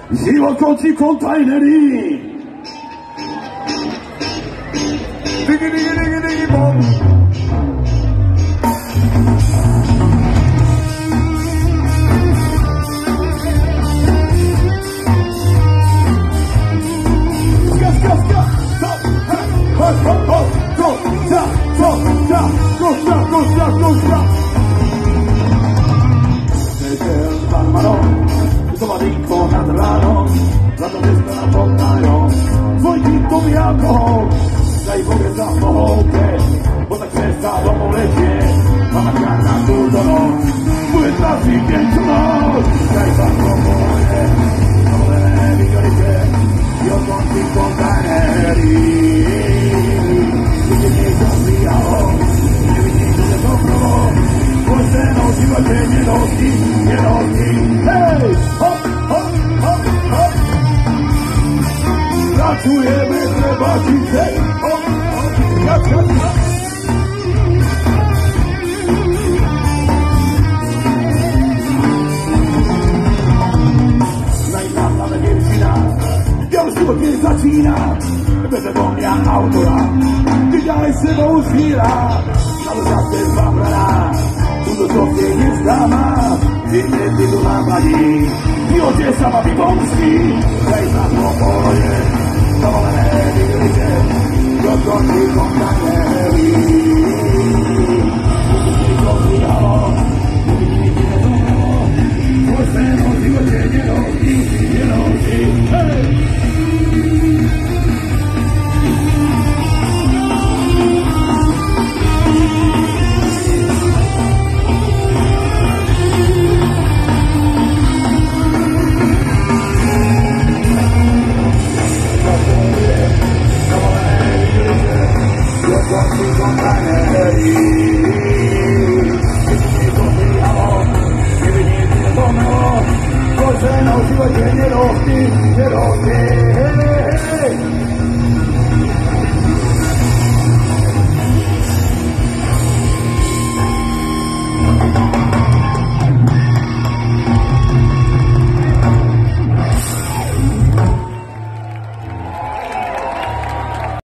Život končí kontajnery. Digi, digi, digi, digi, bom. Nad ránom, za to dneska na podnájom, tvoj týmtový alkohol, daj Bože za pohovke, bo tak cesta domov letie, mama ťah na túto noc, bude tlačí deň čo noc, daj sa pohoje, novené vigorite, jo končí kontajnery. Vidíš niekto zvíjalo, nevidíš, že to prvo, tvoj sen o živote nenosí, hej, hop, hop, hop, hop. Pracujeme Trebatice, hop, hop, hop, hop, hop. Najnáhľadná dievčina, ja už život nezačína, bez tebou mňa autora, ty ďalej sebou zvíra, na ložaste zbavraná, túto zovne nezdáma, ty tu nám vadí, živote sa ma vybomstí, daj sa to pohoje, dovolené vigorite, jo končí kontajnery. Nikto zvíhalo, tvoj sen o živote nenosí,